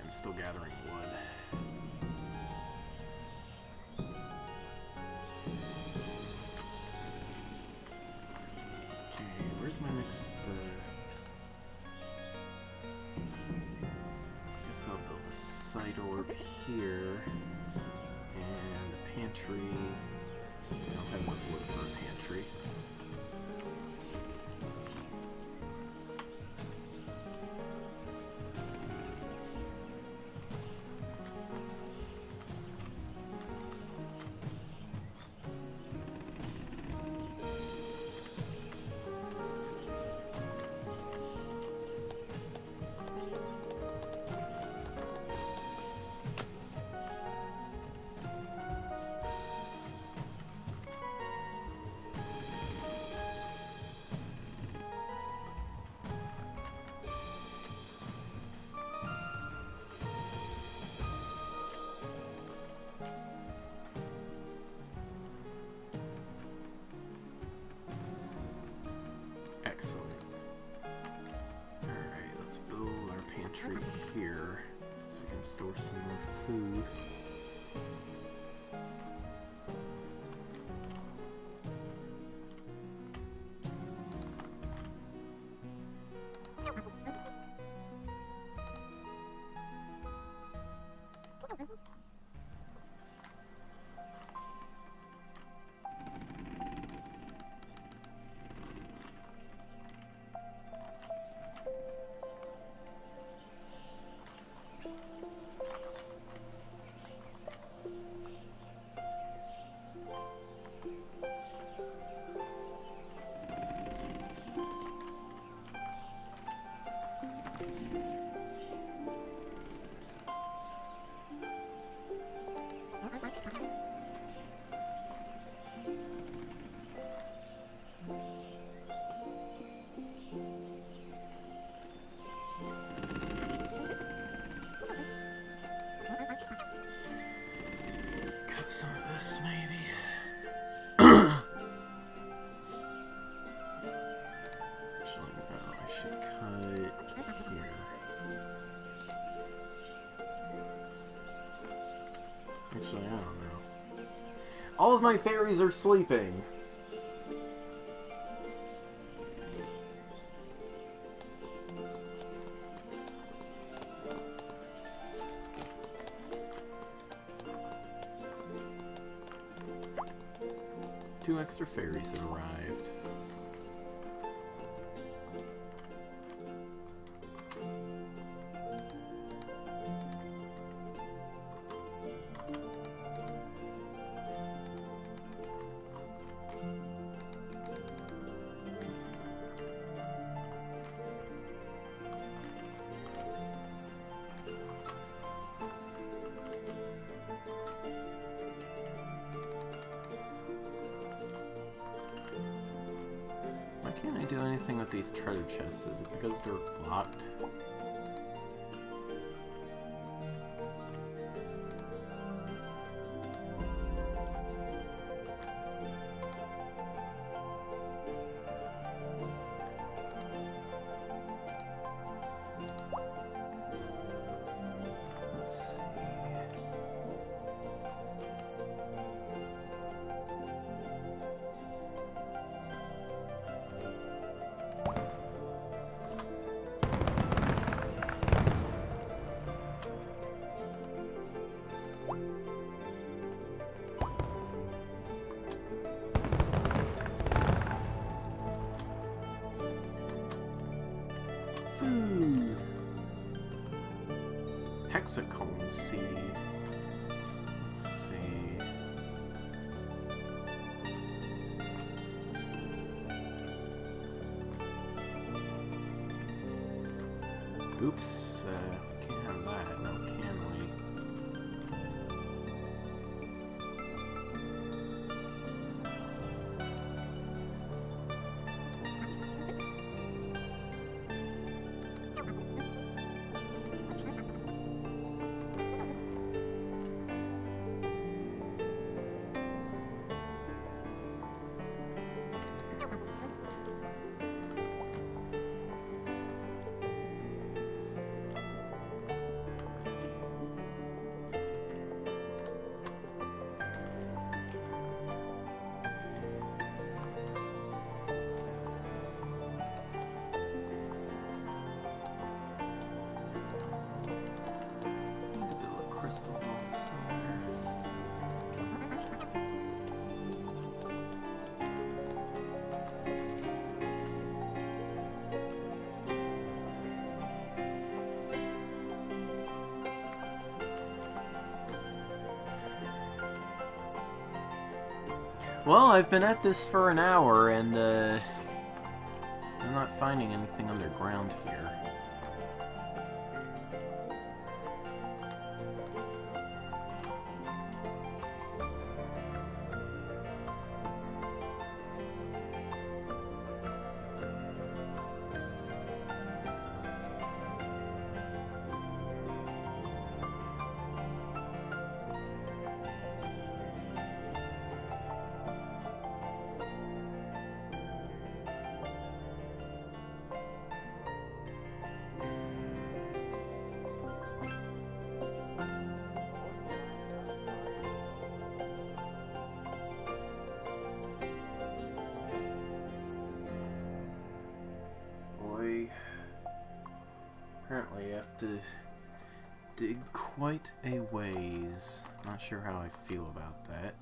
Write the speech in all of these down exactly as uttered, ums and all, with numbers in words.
I'm still gathering wood. Okay, where's my next... Uh... I guess I'll build a side orb here. And a pantry. I don't have enough wood for a pantry. Excellent. Alright, let's build our pantry here so we can store some more food. Cut some of this, maybe. Actually, no, I should cut here. Actually, I don't know. All of my fairies are sleeping. Two extra fairies have arrived. Why can't I do anything with these treasure chests? Is it because they're blocked? Let's see. Food. Hexacomb seed. Let's see. Oops. Uh, can't have that. No, can we? Well, I've been at this for an hour, and uh, I'm not finding anything underground here. Apparently I have to dig quite a ways. Not sure how I feel about that.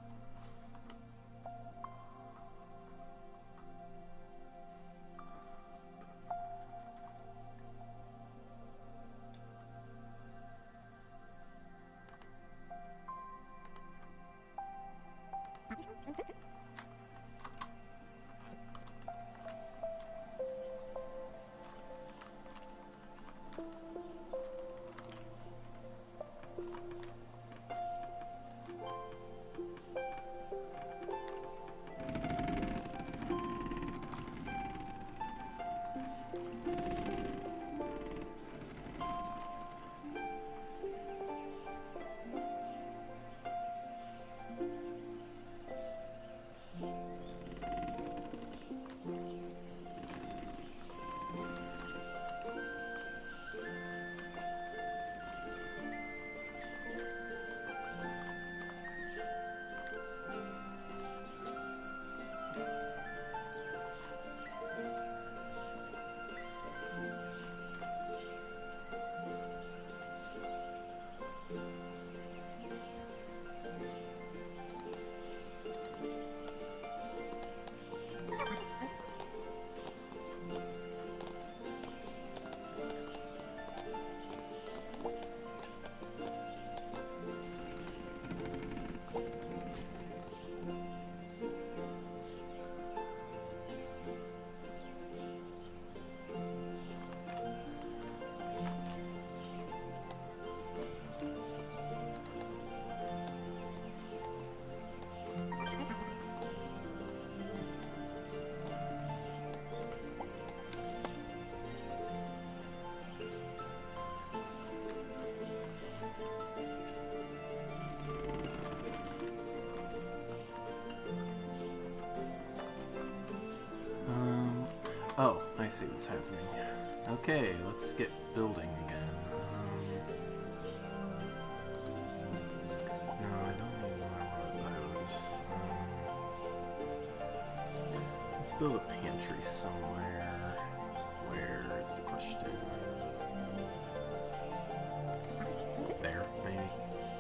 Oh, I see what's happening. Okay, let's get building again. Um, no, I don't need one of those. Um, let's build a pantry somewhere. Where is the question? There, maybe.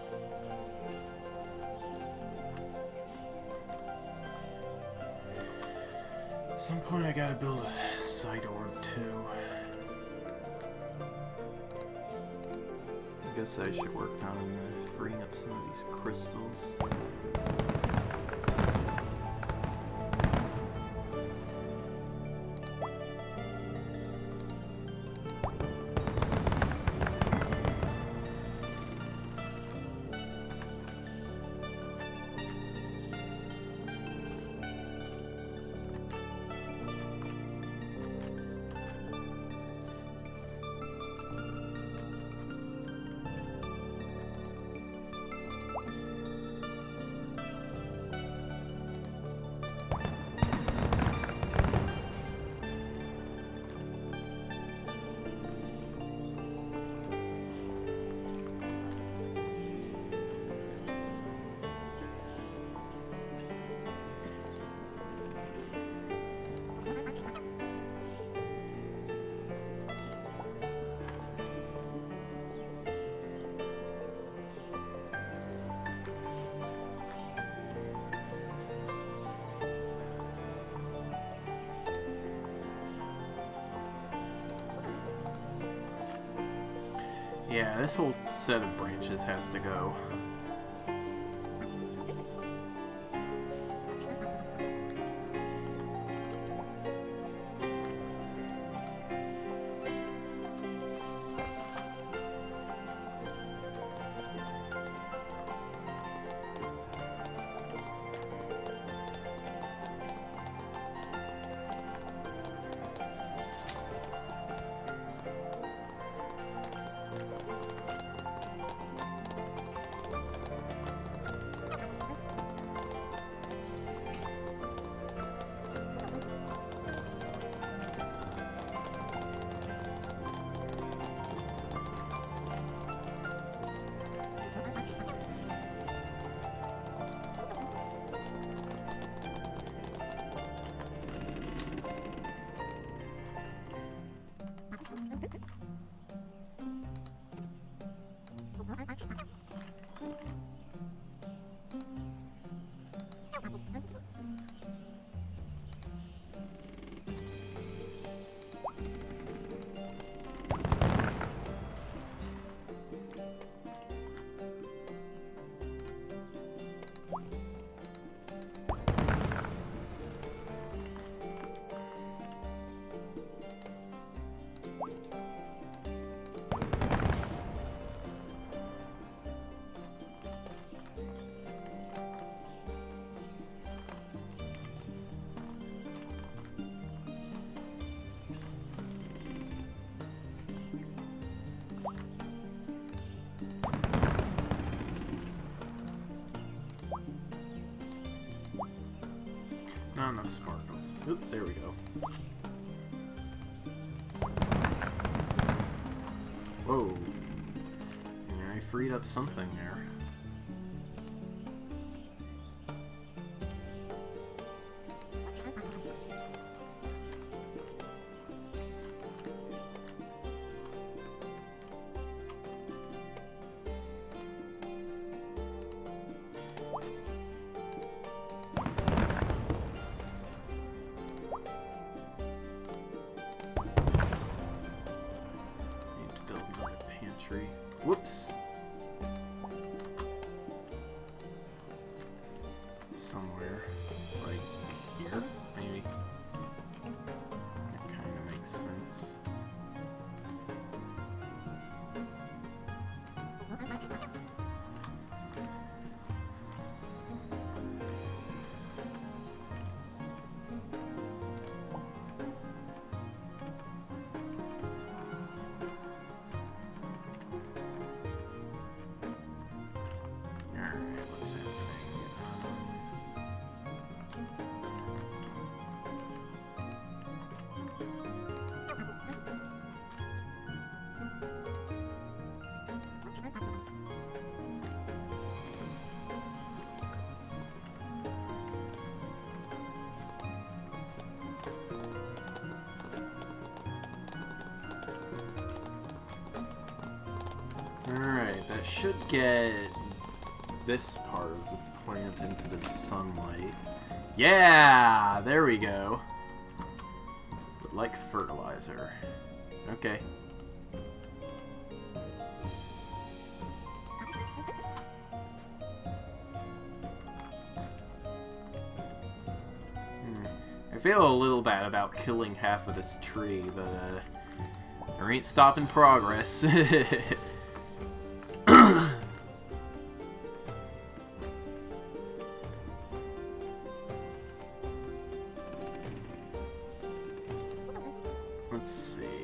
At some point I gotta build a side orb too. I guess I should work on uh, freeing up some of these crystals. Yeah, this whole set of branches has to go. Not enough sparkles. Oop, there we go. Whoa. Yeah, I freed up something there. Whoops. Somewhere, like here, maybe. That kind of makes sense. Alright, that should get this part of the plant into the sunlight. Yeah! There we go. But like fertilizer. Okay. Hmm. I feel a little bad about killing half of this tree, but uh, there ain't stopping progress. Let's see.